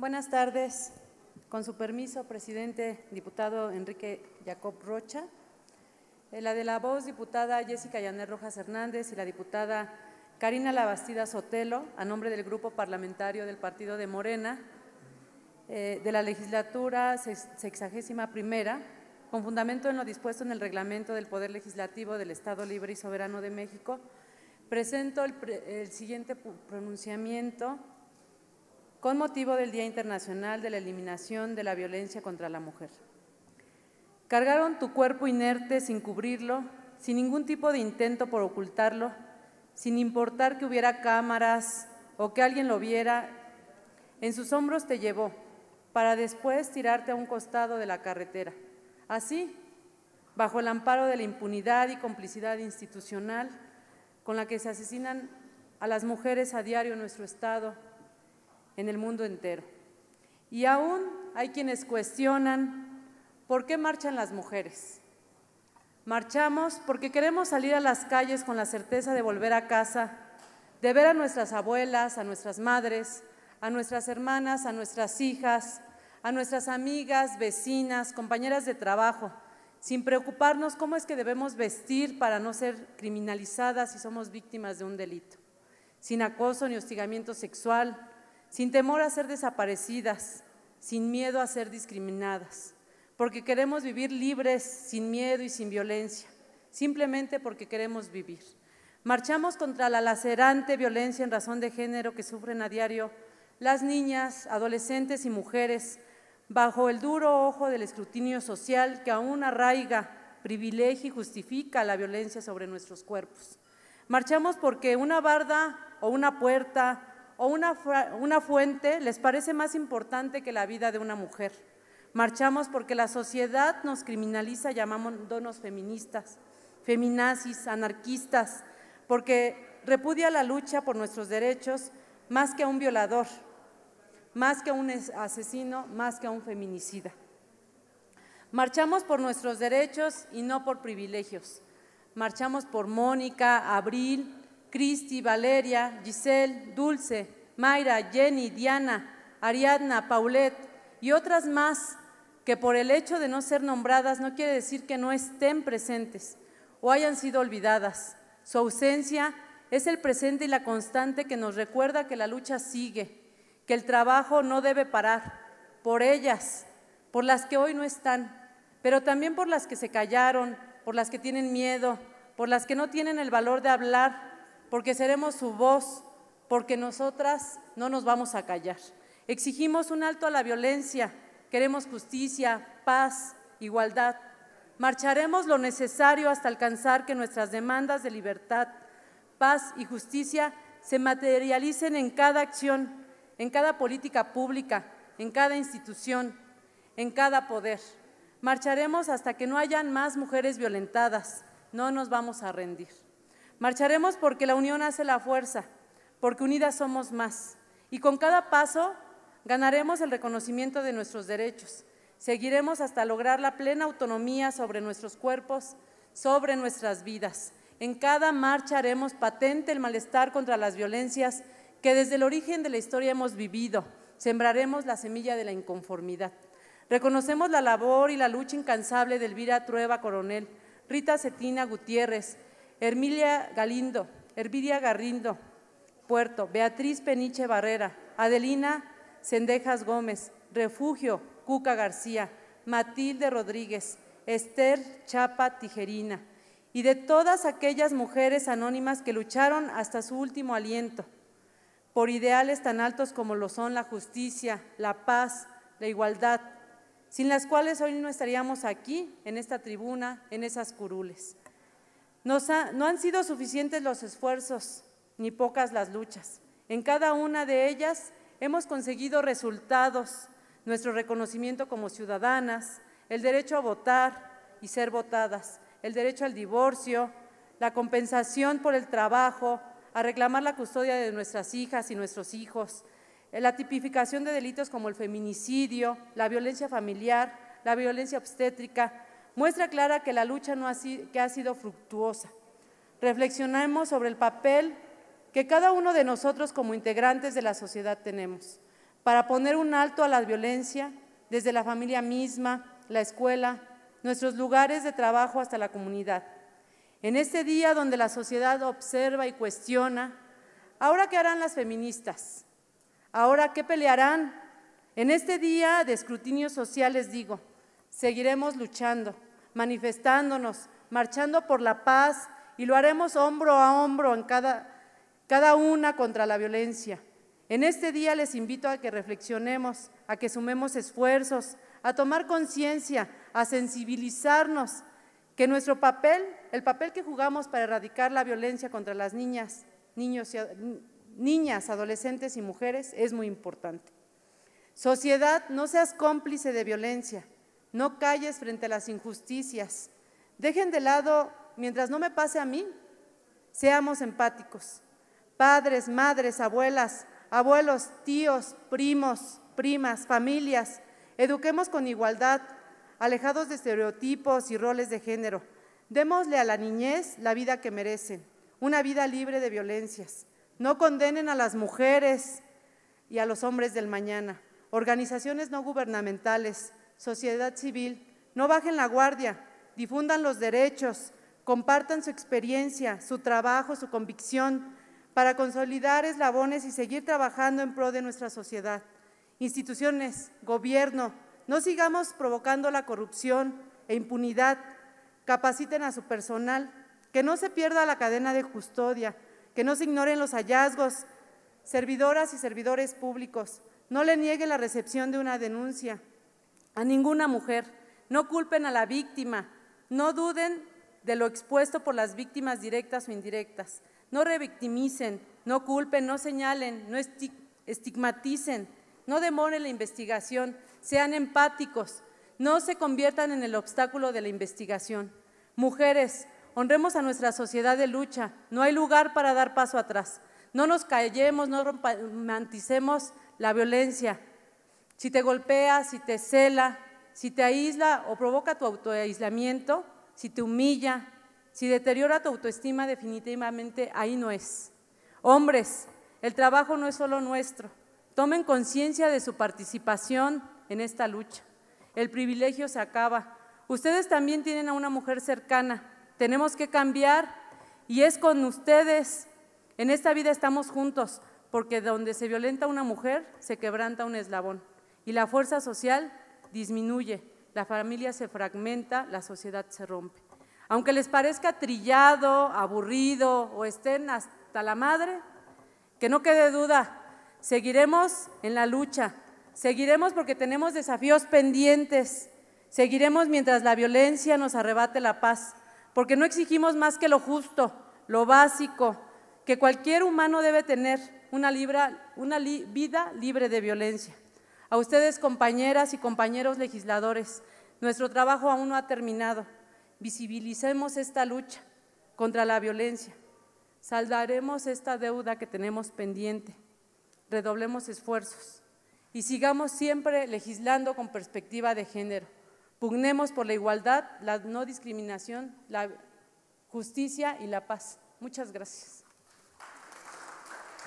Buenas tardes. Con su permiso, presidente, diputado Enrique Jacob Rocha. La de la voz, diputada Jessica Yanel Rojas Hernández y la diputada Karina Labastida Sotelo, a nombre del Grupo Parlamentario del Partido de Morena, de la legislatura 61ª, con fundamento en lo dispuesto en el reglamento del Poder Legislativo del Estado Libre y Soberano de México, presento el siguiente pronunciamiento con motivo del Día Internacional de la Eliminación de la Violencia contra la Mujer. Cargaron tu cuerpo inerte sin cubrirlo, sin ningún tipo de intento por ocultarlo, sin importar que hubiera cámaras o que alguien lo viera. En sus hombros te llevó, para después tirarte a un costado de la carretera. Así, bajo el amparo de la impunidad y complicidad institucional con la que se asesinan a las mujeres a diario en nuestro Estado, en el mundo entero. Y aún hay quienes cuestionan por qué marchan las mujeres. Marchamos porque queremos salir a las calles con la certeza de volver a casa, de ver a nuestras abuelas, a nuestras madres, a nuestras hermanas, a nuestras hijas, a nuestras amigas, vecinas, compañeras de trabajo, sin preocuparnos cómo es que debemos vestir para no ser criminalizadas si somos víctimas de un delito, sin acoso ni hostigamiento sexual, sin temor a ser desaparecidas, sin miedo a ser discriminadas, porque queremos vivir libres, sin miedo y sin violencia, simplemente porque queremos vivir. Marchamos contra la lacerante violencia en razón de género que sufren a diario las niñas, adolescentes y mujeres, bajo el duro ojo del escrutinio social que aún arraiga, privilegia y justifica la violencia sobre nuestros cuerpos. Marchamos porque una barda o una puerta o una fuente les parece más importante que la vida de una mujer. Marchamos porque la sociedad nos criminaliza llamándonos feministas, feminazis, anarquistas, porque repudia la lucha por nuestros derechos más que a un violador, más que a un asesino, más que a un feminicida. Marchamos por nuestros derechos y no por privilegios. Marchamos por Mónica, Abril, Cristi, Valeria, Giselle, Dulce, Mayra, Jenny, Diana, Ariadna, Paulette y otras más que por el hecho de no ser nombradas no quiere decir que no estén presentes o hayan sido olvidadas. Su ausencia es el presente y la constante que nos recuerda que la lucha sigue, que el trabajo no debe parar, por ellas, por las que hoy no están, pero también por las que se callaron, por las que tienen miedo, por las que no tienen el valor de hablar, porque seremos su voz, porque nosotras no nos vamos a callar. Exigimos un alto a la violencia, queremos justicia, paz, igualdad. Marcharemos lo necesario hasta alcanzar que nuestras demandas de libertad, paz y justicia se materialicen en cada acción, en cada política pública, en cada institución, en cada poder. Marcharemos hasta que no hayan más mujeres violentadas, no nos vamos a rendir. Marcharemos porque la unión hace la fuerza, porque unidas somos más. Y con cada paso ganaremos el reconocimiento de nuestros derechos. Seguiremos hasta lograr la plena autonomía sobre nuestros cuerpos, sobre nuestras vidas. En cada marcha haremos patente el malestar contra las violencias que desde el origen de la historia hemos vivido. Sembraremos la semilla de la inconformidad. Reconocemos la labor y la lucha incansable de Elvira Trueba Coronel, Rita Cetina Gutiérrez, Hermilia Garrindo Puerto, Beatriz Peniche Barrera, Adelina Cendejas Gómez, Refugio Cuca García, Matilde Rodríguez, Esther Chapa Tijerina y de todas aquellas mujeres anónimas que lucharon hasta su último aliento por ideales tan altos como lo son la justicia, la paz, la igualdad, sin las cuales hoy no estaríamos aquí, en esta tribuna, en esas curules. No han sido suficientes los esfuerzos, ni pocas las luchas. En cada una de ellas hemos conseguido resultados, nuestro reconocimiento como ciudadanas, el derecho a votar y ser votadas, el derecho al divorcio, la compensación por el trabajo, a reclamar la custodia de nuestras hijas y nuestros hijos, la tipificación de delitos como el feminicidio, la violencia familiar, la violencia obstétrica, muestra clara que la lucha ha sido fructuosa. Reflexionemos sobre el papel que cada uno de nosotros como integrantes de la sociedad tenemos. para poner un alto a la violencia desde la familia misma, la escuela, nuestros lugares de trabajo hasta la comunidad. En este día donde la sociedad observa y cuestiona, ¿ahora qué harán las feministas? ¿Ahora qué pelearán? En este día de escrutinio social les digo, seguiremos luchando, manifestándonos, marchando por la paz y lo haremos hombro a hombro en cada una contra la violencia. En este día les invito a que reflexionemos, a que sumemos esfuerzos, a tomar conciencia, a sensibilizarnos, que nuestro papel, el papel que jugamos para erradicar la violencia contra las niñas, adolescentes y mujeres es muy importante. Sociedad, no seas cómplice de violencia, no calles frente a las injusticias, dejen de lado, mientras no me pase a mí, seamos empáticos. Padres, madres, abuelas, abuelos, tíos, primos, primas, familias, eduquemos con igualdad, alejados de estereotipos y roles de género. Démosle a la niñez la vida que merecen, una vida libre de violencias. No condenen a las mujeres y a los hombres del mañana. Organizaciones no gubernamentales, sociedad civil, no bajen la guardia, difundan los derechos, compartan su experiencia, su trabajo, su convicción, para consolidar eslabones y seguir trabajando en pro de nuestra sociedad. Instituciones, gobierno, no sigamos provocando la corrupción e impunidad, capaciten a su personal, que no se pierda la cadena de custodia, que no se ignoren los hallazgos, servidoras y servidores públicos, no le nieguen la recepción de una denuncia a ninguna mujer, no culpen a la víctima, no duden de lo expuesto por las víctimas directas o indirectas, no revictimicen, no culpen, no señalen, no estigmaticen, no demoren la investigación, sean empáticos, no se conviertan en el obstáculo de la investigación. Mujeres, honremos a nuestra sociedad de lucha, no hay lugar para dar paso atrás, no nos callemos, no romanticemos la violencia. Si te golpea, si te cela, si te aísla o provoca tu autoaislamiento, si te humilla, si deteriora tu autoestima, definitivamente ahí no es. Hombres, el trabajo no es solo nuestro. Tomen conciencia de su participación en esta lucha. El privilegio se acaba. Ustedes también tienen a una mujer cercana. Tenemos que cambiar y es con ustedes. En esta vida estamos juntos, porque donde se violenta a una mujer, se quebranta un eslabón y la fuerza social disminuye, la familia se fragmenta, la sociedad se rompe. Aunque les parezca trillado, aburrido o estén hasta la madre, que no quede duda, seguiremos en la lucha, seguiremos porque tenemos desafíos pendientes, seguiremos mientras la violencia nos arrebate la paz, porque no exigimos más que lo justo, lo básico, que cualquier humano debe tener una vida libre de violencia. A ustedes, compañeras y compañeros legisladores, nuestro trabajo aún no ha terminado. Visibilicemos esta lucha contra la violencia, saldaremos esta deuda que tenemos pendiente, redoblemos esfuerzos y sigamos siempre legislando con perspectiva de género. Pugnemos por la igualdad, la no discriminación, la justicia y la paz. Muchas gracias.